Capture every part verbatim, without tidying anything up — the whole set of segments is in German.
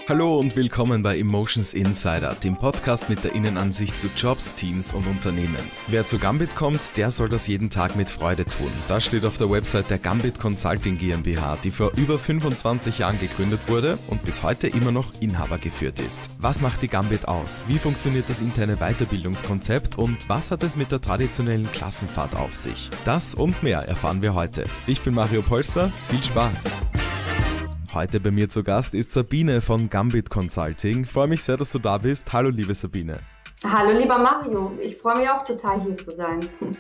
Hallo und willkommen bei Emotions Insider, dem Podcast mit der Innenansicht zu Jobs, Teams und Unternehmen. Wer zu Gambit kommt, der soll das jeden Tag mit Freude tun. Das steht auf der Website der Gambit Consulting GmbH, die vor über fünfundzwanzig Jahren gegründet wurde und bis heute immer noch Inhaber geführt ist. Was macht die Gambit aus? Wie funktioniert das interne Weiterbildungskonzept und was hat es mit der traditionellen Klassenfahrt auf sich? Das und mehr erfahren wir heute. Ich bin Mario Polster, viel Spaß! Heute bei mir zu Gast ist Sabine von Gambit Consulting. Ich freue mich sehr, dass du da bist. Hallo, liebe Sabine. Hallo, lieber Mario. Ich freue mich auch total, hier zu sein.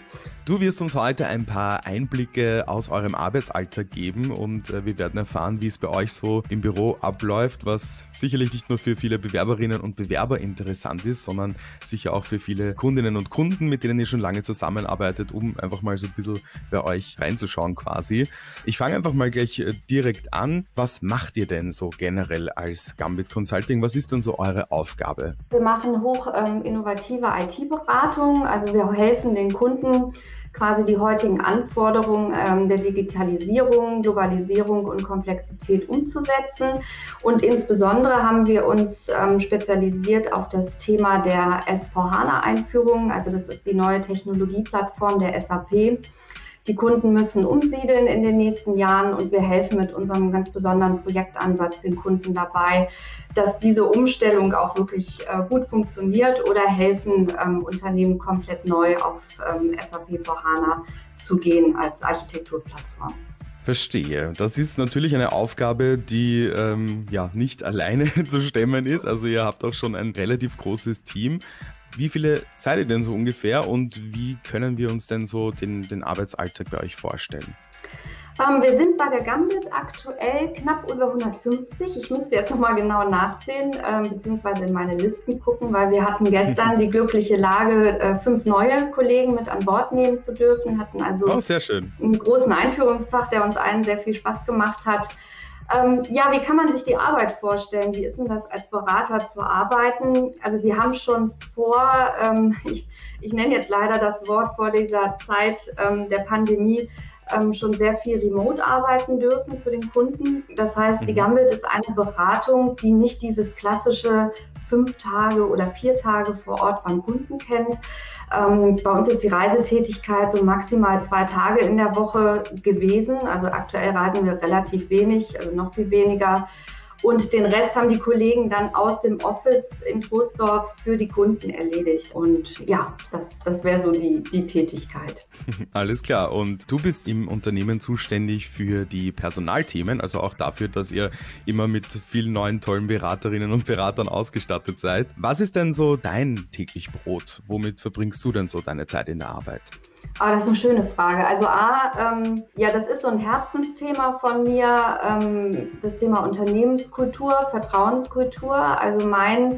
Du wirst uns heute ein paar Einblicke aus eurem Arbeitsalltag geben und äh, wir werden erfahren, wie es bei euch so im Büro abläuft, was sicherlich nicht nur für viele Bewerberinnen und Bewerber interessant ist, sondern sicher auch für viele Kundinnen und Kunden, mit denen ihr schon lange zusammenarbeitet, um einfach mal so ein bisschen bei euch reinzuschauen quasi. Ich fange einfach mal gleich äh, direkt an. Was macht ihr denn so generell als Gambit Consulting? Was ist denn so eure Aufgabe? Wir machen hoch ähm, innovative I T-Beratung, also wir helfen den Kunden, quasi die heutigen Anforderungen ähm, der Digitalisierung, Globalisierung und Komplexität umzusetzen. Und insbesondere haben wir uns ähm, spezialisiert auf das Thema der S vier HANA-Einführung. Also das ist die neue Technologieplattform der S A P. Die Kunden müssen umsiedeln in den nächsten Jahren und wir helfen mit unserem ganz besonderen Projektansatz den Kunden dabei, dass diese Umstellung auch wirklich äh, gut funktioniert oder helfen ähm, Unternehmen komplett neu auf ähm, S A P vier HANA zu gehen als Architekturplattform. Verstehe. Das ist natürlich eine Aufgabe, die ähm, ja nicht alleine zu stemmen ist. Also ihr habt auch schon ein relativ großes Team. Wie viele seid ihr denn so ungefähr und wie können wir uns denn so den, den Arbeitsalltag bei euch vorstellen? Ähm, wir sind bei der Gambit aktuell knapp über hundertfünfzig. Ich müsste jetzt nochmal genau nachzählen, ähm, beziehungsweise in meine Listen gucken, weil wir hatten gestern die glückliche Lage, äh, fünf neue Kollegen mit an Bord nehmen zu dürfen. Hatten also oh, sehr schön. einen großen Einführungstag, der uns allen sehr viel Spaß gemacht hat. Ähm, ja, wie kann man sich die Arbeit vorstellen? Wie ist denn das als Berater zu arbeiten? Also wir haben schon vor, ähm, ich, ich nenne jetzt leider das Wort vor dieser Zeit ähm, der Pandemie, ähm, schon sehr viel remote arbeiten dürfen für den Kunden. Das heißt, mhm. die Gambit ist eine Beratung, die nicht dieses klassische fünf Tage oder vier Tage vor Ort beim Kunden kennt. Ähm, bei uns ist die Reisetätigkeit so maximal zwei Tage in der Woche gewesen. Also aktuell reisen wir relativ wenig, also noch viel weniger. Und den Rest haben die Kollegen dann aus dem Office in Troisdorf für die Kunden erledigt. Und ja, das, das wäre so die, die Tätigkeit. Alles klar. Und du bist im Unternehmen zuständig für die Personalthemen, also auch dafür, dass ihr immer mit vielen neuen tollen Beraterinnen und Beratern ausgestattet seid. Was ist denn so dein täglich Brot? Womit verbringst du denn so deine Zeit in der Arbeit? Aber das ist eine schöne Frage. Also A, ähm, ja, das ist so ein Herzensthema von mir, ähm, das Thema Unternehmenskultur, Vertrauenskultur. Also mein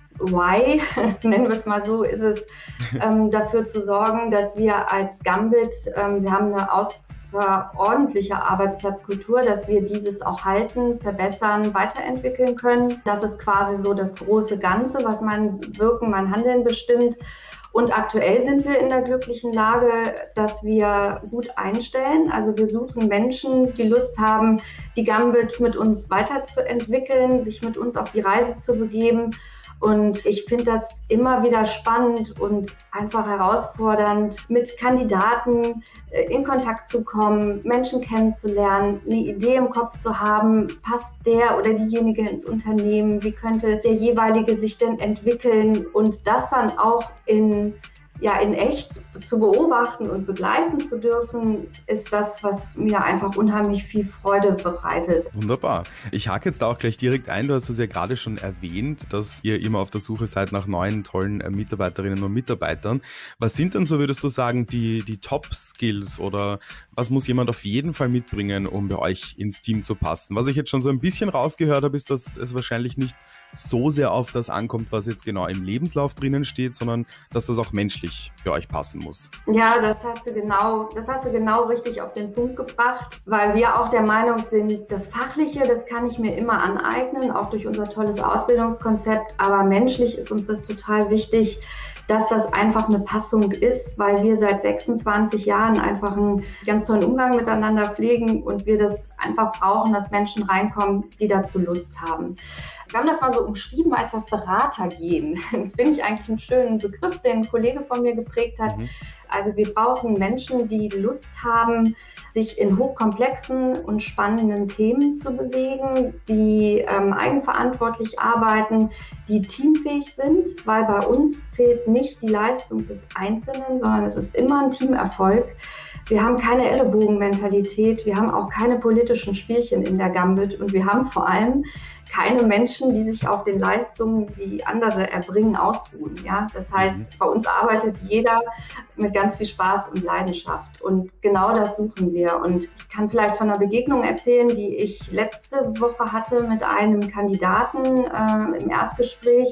Why, nennen wir es mal so, ist es, ähm, dafür zu sorgen, dass wir als Gambit, ähm, wir haben eine außerordentliche Arbeitsplatzkultur, dass wir dieses auch halten, verbessern, weiterentwickeln können. Das ist quasi so das große Ganze, was mein Wirken, mein Handeln bestimmt. Und aktuell sind wir in der glücklichen Lage, dass wir gut einstellen. Also wir suchen Menschen, die Lust haben, die Gambit mit uns weiterzuentwickeln, sich mit uns auf die Reise zu begeben. Und ich finde das immer wieder spannend und einfach herausfordernd, mit Kandidaten in Kontakt zu kommen, Menschen kennenzulernen, eine Idee im Kopf zu haben, passt der oder diejenige ins Unternehmen, wie könnte der jeweilige sich denn entwickeln und das dann auch in ja, in echt zu beobachten und begleiten zu dürfen, ist das, was mir einfach unheimlich viel Freude bereitet. Wunderbar. Ich hake jetzt da auch gleich direkt ein. Du hast es ja gerade schon erwähnt, dass ihr immer auf der Suche seid nach neuen, tollen Mitarbeiterinnen und Mitarbeitern. Was sind denn so, würdest du sagen, die, die Top-Skills oder was muss jemand auf jeden Fall mitbringen, um bei euch ins Team zu passen? Was ich jetzt schon so ein bisschen rausgehört habe, ist, dass es wahrscheinlich nicht so sehr auf das ankommt, was jetzt genau im Lebenslauf drinnen steht, sondern dass das auch menschlich für euch passen muss. Ja, das hast du genau, das hast du genau richtig auf den Punkt gebracht, weil wir auch der Meinung sind, das Fachliche, das kann ich mir immer aneignen, auch durch unser tolles Ausbildungskonzept, aber menschlich ist uns das total wichtig, dass das einfach eine Passung ist, weil wir seit sechsundzwanzig Jahren einfach einen ganz tollen Umgang miteinander pflegen und wir das einfach brauchen, dass Menschen reinkommen, die dazu Lust haben. Wir haben das mal so umschrieben als das Beratergehen. Das finde ich eigentlich einen schönen Begriff, den ein Kollege von mir geprägt hat. Mhm. Also wir brauchen Menschen, die Lust haben, sich in hochkomplexen und spannenden Themen zu bewegen, die ähm, eigenverantwortlich arbeiten, die teamfähig sind, weil bei uns zählt nicht die Leistung des Einzelnen, sondern es ist immer ein Teamerfolg. Wir haben keine Ellenbogenmentalität, wir haben auch keine politischen Spielchen in der Gambit und wir haben vor allem keine Menschen, die sich auf den Leistungen, die andere erbringen, ausruhen. Ja? Das heißt, mhm. bei uns arbeitet jeder mit ganz viel Spaß und Leidenschaft und genau das suchen wir. Und ich kann vielleicht von einer Begegnung erzählen, die ich letzte Woche hatte mit einem Kandidaten äh, im Erstgespräch,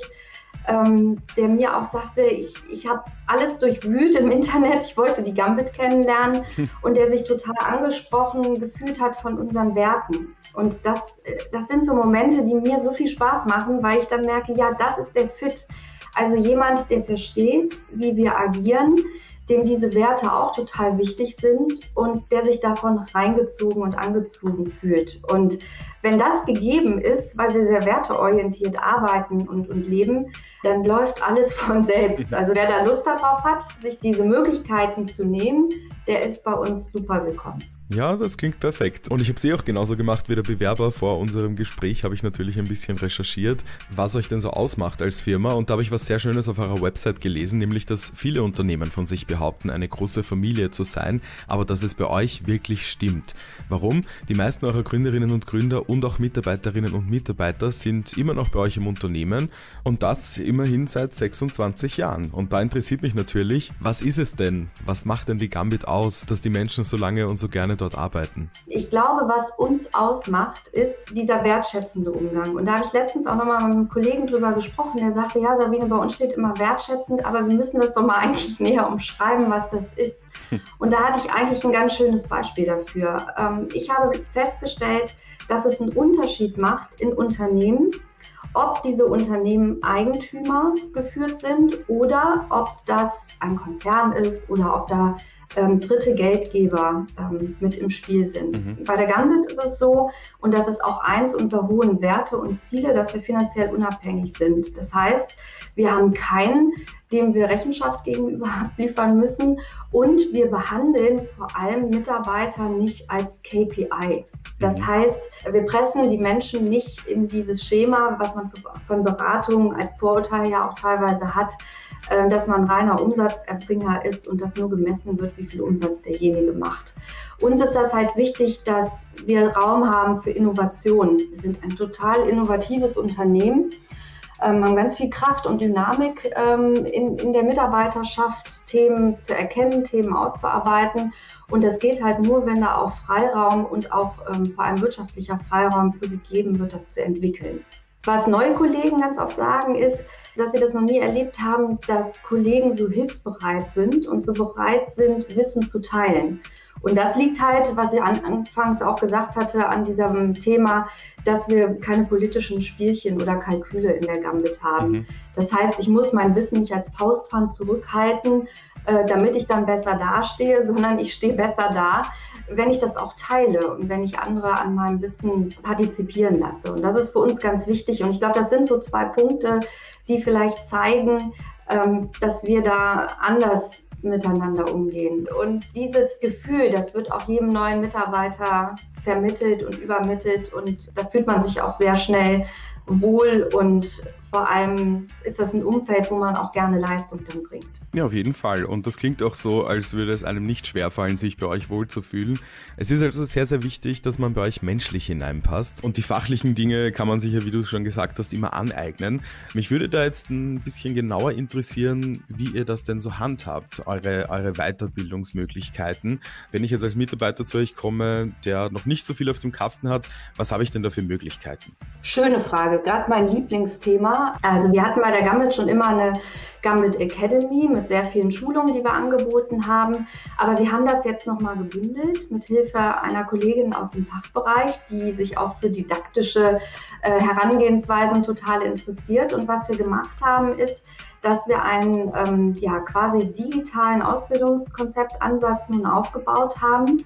Ähm, der mir auch sagte, ich, ich habe alles durchwühlt im Internet, ich wollte die Gambit kennenlernen und der sich total angesprochen gefühlt hat von unseren Werten. Und das, das sind so Momente, die mir so viel Spaß machen, weil ich dann merke, ja, das ist der Fit. Also jemand, der versteht, wie wir agieren, dem diese Werte auch total wichtig sind und der sich davon reingezogen und angezogen fühlt. Und wenn das gegeben ist, weil wir sehr werteorientiert arbeiten und, und leben, dann läuft alles von selbst. Also wer da Lust darauf hat, sich diese Möglichkeiten zu nehmen, der ist bei uns super willkommen. Ja, das klingt perfekt. Und ich habe es eh auch genauso gemacht wie der Bewerber. Vor unserem Gespräch habe ich natürlich ein bisschen recherchiert, was euch denn so ausmacht als Firma. Und da habe ich was sehr Schönes auf eurer Website gelesen, nämlich, dass viele Unternehmen von sich behaupten, eine große Familie zu sein, aber dass es bei euch wirklich stimmt. Warum? Die meisten eurer Gründerinnen und Gründer und auch Mitarbeiterinnen und Mitarbeiter sind immer noch bei euch im Unternehmen und das immerhin seit sechsundzwanzig Jahren. Und da interessiert mich natürlich, was ist es denn? Was macht denn die Gambit aus, dass die Menschen so lange und so gerne dort arbeiten? Ich glaube, was uns ausmacht, ist dieser wertschätzende Umgang. Und da habe ich letztens auch nochmal mit einem Kollegen drüber gesprochen, der sagte, ja Sabine, bei uns steht immer wertschätzend, aber wir müssen das doch mal eigentlich näher umschreiben, was das ist. Und da hatte ich eigentlich ein ganz schönes Beispiel dafür. Ich habe festgestellt, dass es einen Unterschied macht in Unternehmen, ob diese Unternehmen Eigentümer geführt sind oder ob das ein Konzern ist oder ob da ähm, dritte Geldgeber ähm, mit im Spiel sind. Mhm. Bei der Gambit ist es so, und das ist auch eins unserer hohen Werte und Ziele, dass wir finanziell unabhängig sind. Das heißt, wir haben keinen, dem wir Rechenschaft gegenüber abliefern müssen und wir behandeln vor allem Mitarbeiter nicht als K P I. Das heißt, wir pressen die Menschen nicht in dieses Schema, was man von Beratungen als Vorurteil ja auch teilweise hat, dass man reiner Umsatzerbringer ist und dass nur gemessen wird, wie viel Umsatz derjenige macht. Uns ist das halt wichtig, dass wir Raum haben für Innovation. Wir sind ein total innovatives Unternehmen. Ähm, haben ganz viel Kraft und Dynamik ähm, in, in der Mitarbeiterschaft, Themen zu erkennen, Themen auszuarbeiten. Und das geht halt nur, wenn da auch Freiraum und auch ähm, vor allem wirtschaftlicher Freiraum für gegeben wird, das zu entwickeln. Was neue Kollegen ganz oft sagen, ist, dass sie das noch nie erlebt haben, dass Kollegen so hilfsbereit sind und so bereit sind, Wissen zu teilen. Und das liegt halt, was ich anfangs auch gesagt hatte, an diesem Thema, dass wir keine politischen Spielchen oder Kalküle in der Gambit haben. Mhm. Das heißt, ich muss mein Wissen nicht als Faustpfand zurückhalten, äh, damit ich dann besser dastehe, sondern ich stehe besser da, wenn ich das auch teile und wenn ich andere an meinem Wissen partizipieren lasse. Und das ist für uns ganz wichtig. Und ich glaube, das sind so zwei Punkte, die vielleicht zeigen, ähm, dass wir da anders miteinander umgehen. Und dieses Gefühl, das wird auch jedem neuen Mitarbeiter vermittelt und übermittelt und da fühlt man sich auch sehr schnell wohl und vor allem ist das ein Umfeld, wo man auch gerne Leistung dann bringt. Ja, auf jeden Fall. Und das klingt auch so, als würde es einem nicht schwerfallen, sich bei euch wohlzufühlen. Es ist also sehr, sehr wichtig, dass man bei euch menschlich hineinpasst. Und die fachlichen Dinge kann man sich ja, wie du schon gesagt hast, immer aneignen. Mich würde da jetzt ein bisschen genauer interessieren, wie ihr das denn so handhabt, eure, eure Weiterbildungsmöglichkeiten. Wenn ich jetzt als Mitarbeiter zu euch komme, der noch nicht so viel auf dem Kasten hat, was habe ich denn da für Möglichkeiten? Schöne Frage, gerade mein Lieblingsthema. Also wir hatten bei der Gambit schon immer eine Gambit Academy mit sehr vielen Schulungen, die wir angeboten haben. Aber wir haben das jetzt nochmal gebündelt mit Hilfe einer Kollegin aus dem Fachbereich, die sich auch für didaktische äh, Herangehensweisen total interessiert. Und was wir gemacht haben, ist, dass wir einen ähm, ja, quasi digitalen Ausbildungskonzeptansatz nun aufgebaut haben,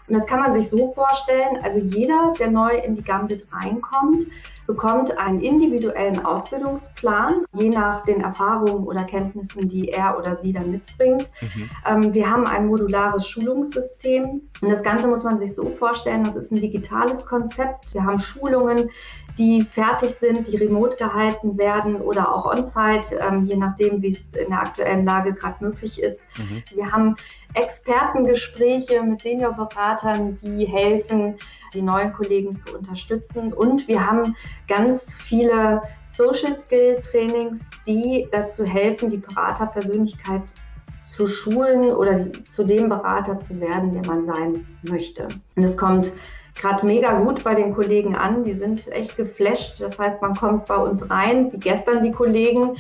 Und das kann man sich so vorstellen, also jeder, der neu in die Gambit reinkommt, bekommt einen individuellen Ausbildungsplan, je nach den Erfahrungen oder Kenntnissen, die er oder sie dann mitbringt. Mhm. Ähm, wir haben ein modulares Schulungssystem und das Ganze muss man sich so vorstellen, das ist ein digitales Konzept. Wir haben Schulungen, die fertig sind, die remote gehalten werden oder auch on-site, ähm, je nachdem, wie es in der aktuellen Lage gerade möglich ist. Mhm. Wir haben Expertengespräche mit Seniorberatern, die helfen, die neuen Kollegen zu unterstützen. Und wir haben ganz viele Social Skill Trainings, die dazu helfen, die Beraterpersönlichkeit zu schulen oder zu dem Berater zu werden, der man sein möchte. Und es kommt gerade mega gut bei den Kollegen an. Die sind echt geflasht. Das heißt, man kommt bei uns rein, wie gestern die Kollegen.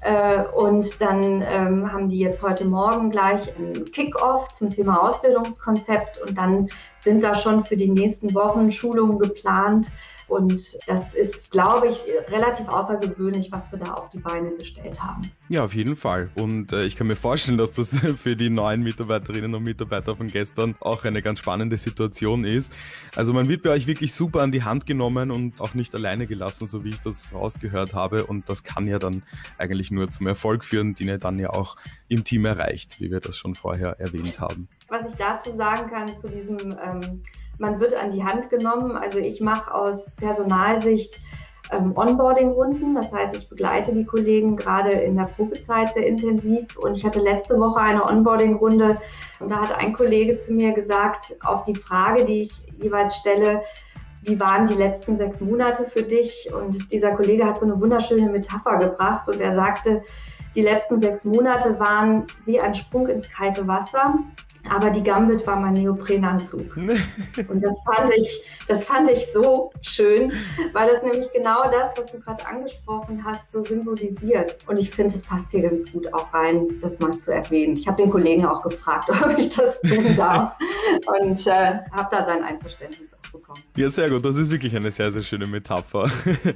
Und dann ähm, haben die jetzt heute Morgen gleich einen Kick-Off zum Thema Ausbildungskonzept und dann sind da schon für die nächsten Wochen Schulungen geplant. Und das ist, glaube ich, relativ außergewöhnlich, was wir da auf die Beine gestellt haben. Ja, auf jeden Fall. Und äh, ich kann mir vorstellen, dass das für die neuen Mitarbeiterinnen und Mitarbeiter von gestern auch eine ganz spannende Situation ist. Also man wird bei euch wirklich super an die Hand genommen und auch nicht alleine gelassen, so wie ich das rausgehört habe. Und das kann ja dann eigentlich nur zum Erfolg führen, den ihr dann ja auch im Team erreicht, wie wir das schon vorher erwähnt haben. Was ich dazu sagen kann zu diesem, ähm, man wird an die Hand genommen. Also ich mache aus Personalsicht ähm, Onboarding-Runden. Das heißt, ich begleite die Kollegen gerade in der Probezeit sehr intensiv. Und ich hatte letzte Woche eine Onboarding-Runde und da hat ein Kollege zu mir gesagt, auf die Frage, die ich jeweils stelle, wie waren die letzten sechs Monate für dich? Und dieser Kollege hat so eine wunderschöne Metapher gebracht und er sagte, die letzten sechs Monate waren wie ein Sprung ins kalte Wasser. Aber die Gambit war mein Neoprenanzug. Und das fand ich, das fand ich so schön, weil das nämlich genau das, was du gerade angesprochen hast, so symbolisiert. Und ich finde, es passt hier ganz gut auch rein, das mal zu erwähnen. Ich habe den Kollegen auch gefragt, ob ich das tun darf und äh, habe da sein Einverständnis auch bekommen. Ja, sehr gut. Das ist wirklich eine sehr, sehr schöne Metapher.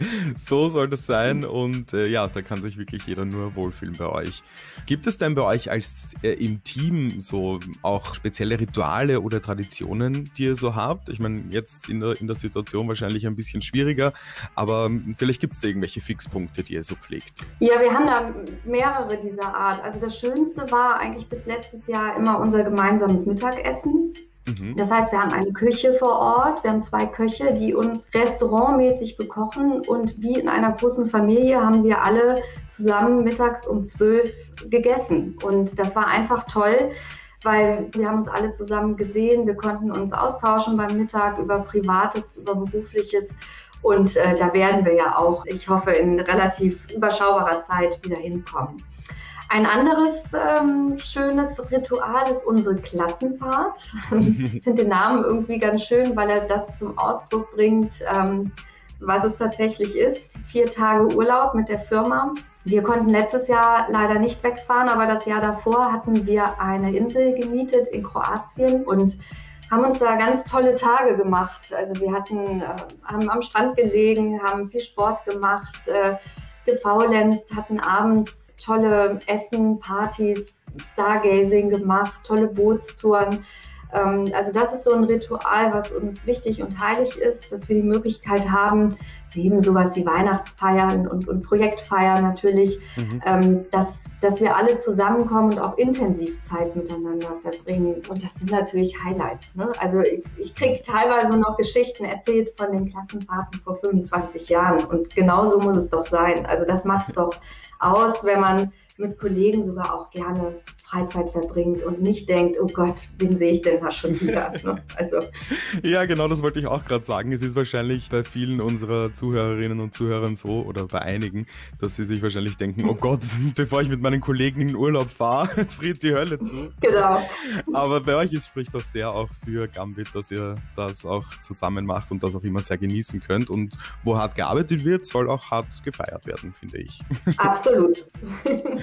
So soll das sein und äh, ja, da kann sich wirklich jeder nur wohlfühlen bei euch. Gibt es denn bei euch als äh, im Team so auch auch spezielle Rituale oder Traditionen, die ihr so habt? Ich meine, jetzt in der, in der Situation wahrscheinlich ein bisschen schwieriger, aber vielleicht gibt es da irgendwelche Fixpunkte, die ihr so pflegt. Ja, wir haben da mehrere dieser Art. Also das Schönste war eigentlich bis letztes Jahr immer unser gemeinsames Mittagessen. Mhm. Das heißt, wir haben eine Küche vor Ort, wir haben zwei Köche, die uns restaurantmäßig bekochen und wie in einer großen Familie haben wir alle zusammen mittags um zwölf gegessen. Und das war einfach toll, weil wir haben uns alle zusammen gesehen, wir konnten uns austauschen beim Mittag über Privates, über Berufliches und äh, da werden wir ja auch, ich hoffe, in relativ überschaubarer Zeit wieder hinkommen. Ein anderes ähm, schönes Ritual ist unsere Klassenfahrt. Ich finde den Namen irgendwie ganz schön, weil er das zum Ausdruck bringt, ähm, was es tatsächlich ist. Vier Tage Urlaub mit der Firma. Wir konnten letztes Jahr leider nicht wegfahren, aber das Jahr davor hatten wir eine Insel gemietet in Kroatien und haben uns da ganz tolle Tage gemacht. Also wir hatten, äh, haben am Strand gelegen, haben viel Sport gemacht, äh, gefaulenzt, hatten abends tolle Essen, Partys, Stargazing gemacht, tolle Bootstouren. Ähm, also das ist so ein Ritual, was uns wichtig und heilig ist, dass wir die Möglichkeit haben, neben sowas wie Weihnachtsfeiern und, und Projektfeiern natürlich, mhm. ähm, dass, dass wir alle zusammenkommen und auch intensiv Zeit miteinander verbringen. Und das sind natürlich Highlights. Ne? Also ich, ich kriege teilweise noch Geschichten erzählt von den Klassenfahrten vor fünfundzwanzig Jahren. Und genau so muss es doch sein. Also das macht es doch aus, wenn man mit Kollegen sogar auch gerne Freizeit verbringt und nicht denkt, oh Gott, wen sehe ich denn da schon wieder? Ne? Also. Ja, genau, das wollte ich auch gerade sagen. Es ist wahrscheinlich bei vielen unserer Zuhörerinnen und Zuhörern so, oder bei einigen, dass sie sich wahrscheinlich denken, oh Gott, bevor ich mit meinen Kollegen in den Urlaub fahre, friert die Hölle zu. Genau. Aber bei euch ist, spricht doch sehr auch für Gambit, dass ihr das auch zusammen macht und das auch immer sehr genießen könnt. Und wo hart gearbeitet wird, soll auch hart gefeiert werden, finde ich. Absolut.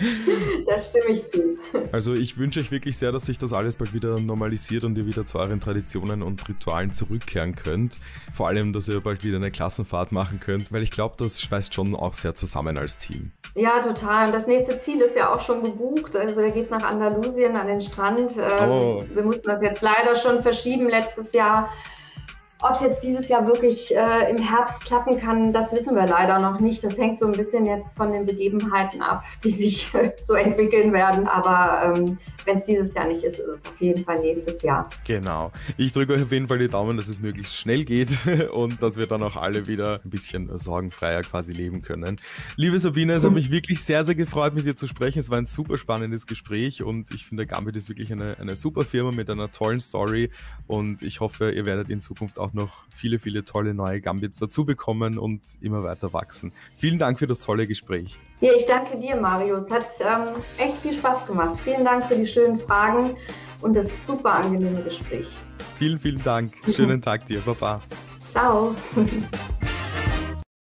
Da stimme ich zu. Also ich wünsche euch wirklich sehr, dass sich das alles bald wieder normalisiert und ihr wieder zu euren Traditionen und Ritualen zurückkehren könnt. Vor allem, dass ihr bald wieder eine Klassenfahrt machen könnt, weil ich glaube, das schweißt schon auch sehr zusammen als Team. Ja, total. Und das nächste Ziel ist ja auch schon gebucht. Also da geht es nach Andalusien an den Strand. Ähm, Oh. Wir mussten das jetzt leider schon verschieben letztes Jahr. Ob es jetzt dieses Jahr wirklich äh, im Herbst klappen kann, das wissen wir leider noch nicht. Das hängt so ein bisschen jetzt von den Begebenheiten ab, die sich so entwickeln werden. Aber ähm, wenn es dieses Jahr nicht ist, ist es auf jeden Fall nächstes Jahr. Genau. Ich drücke euch auf jeden Fall die Daumen, dass es möglichst schnell geht und dass wir dann auch alle wieder ein bisschen sorgenfreier quasi leben können. Liebe Sabine, es hat mich wirklich sehr, sehr gefreut, mit dir zu sprechen. Es war ein super spannendes Gespräch und ich finde, Gambit ist wirklich eine, eine super Firma mit einer tollen Story und ich hoffe, ihr werdet in Zukunft auch noch viele, viele tolle neue Gambits dazu bekommen und immer weiter wachsen. Vielen Dank für das tolle Gespräch. Ja, ich danke dir, Mario. Es hat ähm, echt viel Spaß gemacht. Vielen Dank für die schönen Fragen und das super angenehme Gespräch. Vielen, vielen Dank. Schönen Tag dir. Baba. Ciao.